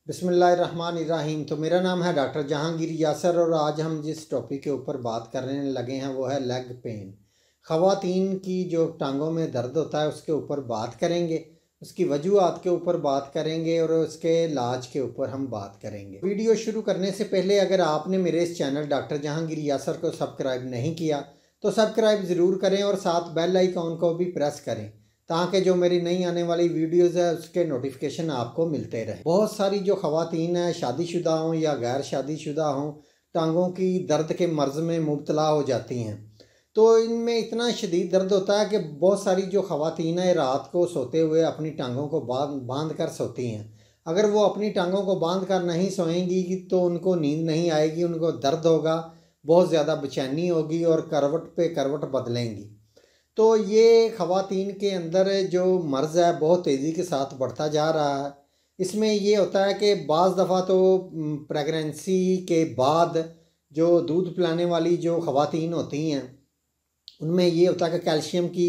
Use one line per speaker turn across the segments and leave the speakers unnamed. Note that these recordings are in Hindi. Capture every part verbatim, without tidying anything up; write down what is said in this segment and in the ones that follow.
बिस्मिल्लाहिर्रहमानिर्रहीम। तो मेरा नाम है डॉक्टर जहांगीर यासर और आज हम जिस टॉपिक के ऊपर बात करने लगे हैं वो है लेग पेन। ख़वातीन की जो टांगों में दर्द होता है उसके ऊपर बात करेंगे, उसकी वजूहात के ऊपर बात करेंगे और उसके इलाज के ऊपर हम बात करेंगे। वीडियो शुरू करने से पहले अगर आपने मेरे इस चैनल डॉक्टर जहांगीर यासर को सब्सक्राइब नहीं किया तो सब्सक्राइब ज़रूर करें और साथ बेल आइकॉन को भी प्रेस करें ताकि जो मेरी नई आने वाली वीडियोज़ है उसके नोटिफिकेशन आपको मिलते रहे। बहुत सारी जो ख़वातीन हैं, शादीशुदा हों या गैर शादीशुदा हों, टांगों की दर्द के मर्ज़ में मुब्तला हो जाती हैं। तो इनमें इतना शदीद दर्द होता है कि बहुत सारी जो ख़वातीन हैं रात को सोते हुए अपनी टांगों को बांध बांध कर सोती हैं। अगर वो अपनी टांगों को बांध कर नहीं सोएंगी तो उनको नींद नहीं आएगी, उनको दर्द होगा, बहुत ज़्यादा बेचैनी होगी और करवट पे करवट बदलेंगी। तो ये ख़वातीन के अंदर जो मर्ज़ है बहुत तेज़ी के साथ बढ़ता जा रहा है। इसमें ये होता है कि बाज़ दफ़ा तो प्रेगनेंसी के बाद जो दूध पिलाने वाली जो ख़वातीन होती हैं उनमें ये होता है कि कैल्शियम की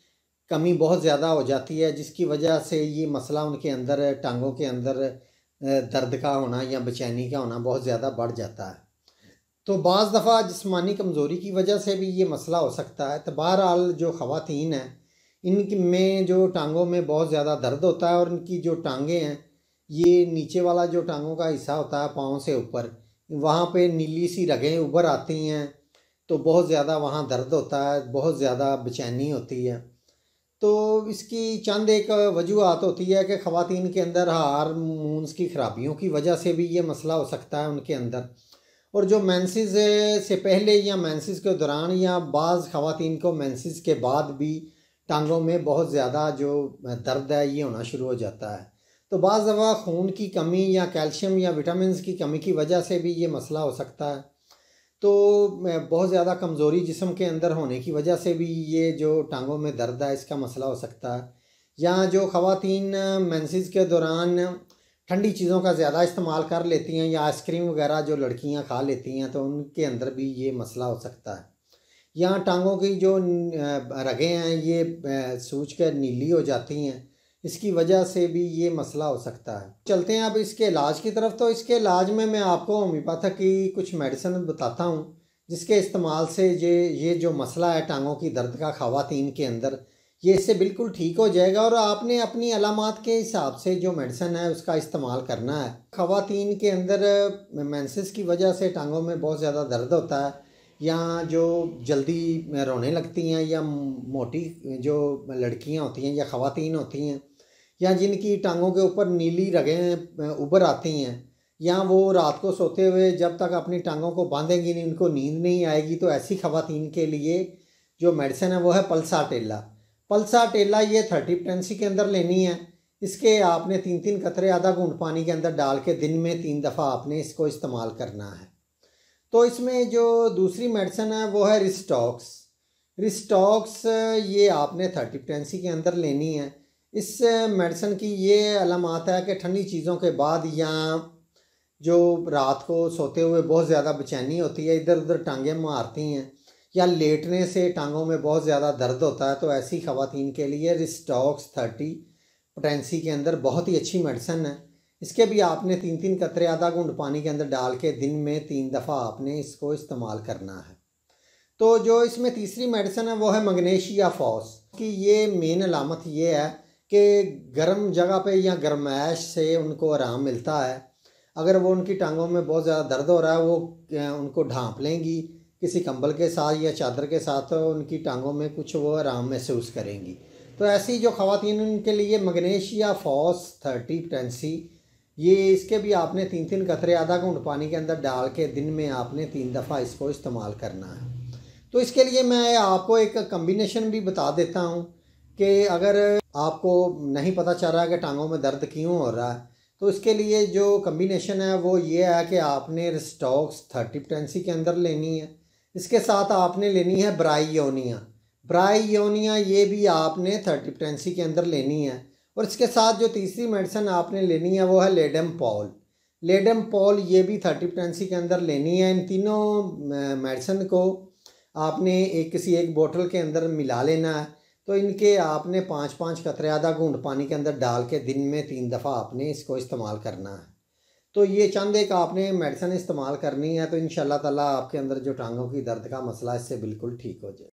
कमी बहुत ज़्यादा हो जाती है, जिसकी वजह से ये मसला उनके अंदर टांगों के अंदर दर्द का होना या बेचैनी का होना बहुत ज़्यादा बढ़ जाता है। तो बाज़ दफ़ा जिस्मानी कमज़ोरी की वजह से भी ये मसला हो सकता है। तो बहरहाल जो ख़वातीन हैं इनकी में जो टांगों में बहुत ज़्यादा दर्द होता है और इनकी जो टांगें हैं ये नीचे वाला जो टांगों का हिस्सा होता है पाँव से ऊपर, वहाँ पे नीली सी रगें उभर आती हैं तो बहुत ज़्यादा वहाँ दर्द होता है, बहुत ज़्यादा बेचैनी होती है। तो इसकी चंद एक वजूहात होती है कि ख़वातीन के अंदर हार्मोन्स की ख़राबियों की वजह से भी ये मसला हो सकता है उनके अंदर। और जो मेंसेस से पहले या मेंसेस के दौरान या बाज़ ख़वातीन को मेंसेस के बाद भी टांगों में बहुत ज़्यादा जो दर्द है ये होना शुरू हो जाता है। तो बाज़ दफ़ा खून की कमी या कैल्शियम या विटामिन्स की कमी की वजह से भी ये मसला हो सकता है। तो बहुत ज़्यादा कमज़ोरी जिस्म के अंदर होने की वजह से भी ये जो टांगों में दर्द है इसका मसला हो सकता है। या जो ख़वातीन मेंसेस के दौरान ठंडी चीज़ों का ज़्यादा इस्तेमाल कर लेती हैं या आइसक्रीम वगैरह जो लड़कियां खा लेती हैं तो उनके अंदर भी ये मसला हो सकता है। या टांगों की जो रगें हैं ये सूज कर नीली हो जाती हैं, इसकी वजह से भी ये मसला हो सकता है। चलते हैं अब इसके इलाज की तरफ। तो इसके इलाज में मैं आपको होम्योपैथिक की कुछ मेडिसिन बताता हूँ जिसके इस्तेमाल से ये ये जो मसला है टांगों की दर्द का ख़वातीन के अंदर ये इससे बिल्कुल ठीक हो जाएगा और आपने अपनी अलामात के हिसाब से जो मेडिसिन है उसका इस्तेमाल करना है। ख़वातीन के अंदर मेंसेस की वजह से टांगों में बहुत ज़्यादा दर्द होता है या जो जल्दी रोने लगती हैं या मोटी जो लड़कियां होती हैं या ख़वातीन होती हैं या जिनकी टांगों के ऊपर नीली रगें उभर आती हैं या वो रात को सोते हुए जब तक अपनी टांगों को बांधेंगी नहीं उनको नींद नहीं आएगी, तो ऐसी ख़वातीन के लिए जो मेडिसिन है वो है पल्साटेला। पल्साटेला ये थर्टी पोटेंसी के अंदर लेनी है। इसके आपने तीन तीन कतरे आधा घूंट पानी के अंदर डाल के दिन में तीन दफ़ा आपने इसको इस्तेमाल करना है। तो इसमें जो दूसरी मेडिसिन है वो है रिस्टॉक्स। रिस्टॉक्स ये आपने थर्टी पोटेंसी के अंदर लेनी है। इस मेडिसिन की ये अलामत है कि ठंडी चीज़ों के बाद या जो रात को सोते हुए बहुत ज़्यादा बेचैनी होती है, इधर उधर टांगें मारती हैं या लेटने से टांगों में बहुत ज़्यादा दर्द होता है, तो ऐसी ख़वातीन के लिए रिस्टॉक्स थर्टी पोटेंसी के अंदर बहुत ही अच्छी मेडिसिन है। इसके भी आपने तीन तीन कतरे आधा घूंट पानी के अंदर डाल के दिन में तीन दफ़ा आपने इसको इस्तेमाल करना है। तो जो इसमें तीसरी मेडिसिन है वो है मैग्नीशिया फॉस की। ये मेन अलामत ये है कि गर्म जगह पे या गर्माइश से उनको आराम मिलता है। अगर वो उनकी टांगों में बहुत ज़्यादा दर्द हो रहा है वो उनको ढांप लेंगी किसी कंबल के साथ या चादर के साथ, तो उनकी टांगों में कुछ वो आराम महसूस करेंगी। तो ऐसी जो ख़वातीन उनके लिए मैग्नीशिया फॉस थर्टी पोटेंसी ये इसके भी आपने तीन तीन कतरे आधा घूंट पानी के अंदर डाल के दिन में आपने तीन दफ़ा इसको इस्तेमाल करना है। तो इसके लिए मैं आपको एक कम्बिनेशन भी बता देता हूँ कि अगर आपको नहीं पता चल रहा है कि टांगों में दर्द क्यों हो रहा है तो इसके लिए जो कम्बिनेशन है वो ये है कि आपने रिस्टॉक्स थर्टी पोटेंसी के अंदर लेनी है। इसके साथ आपने लेनी है ब्राईयोनिया। ब्राईयोनिया ये भी आपने थर्टी पोटेंसी के अंदर लेनी है। और इसके साथ जो तीसरी मेडिसिन आपने लेनी है वो है लेडम पॉल। लेडम पॉल ये भी थर्टी पोटेंसी के अंदर लेनी है। इन तीनों मेडिसिन को आपने एक किसी एक बोतल के अंदर मिला लेना है। तो इनके आपने पाँच पाँच कतरे आधा घूंट पानी के अंदर डाल के दिन में तीन दफ़ा आपने इसको इस्तेमाल करना है। तो ये चंद एक आपने मेडिसिन इस्तेमाल करनी है, तो इंशाल्लाह ताला आपके अंदर जो टांगों की दर्द का मसला है इससे बिल्कुल ठीक हो जाए।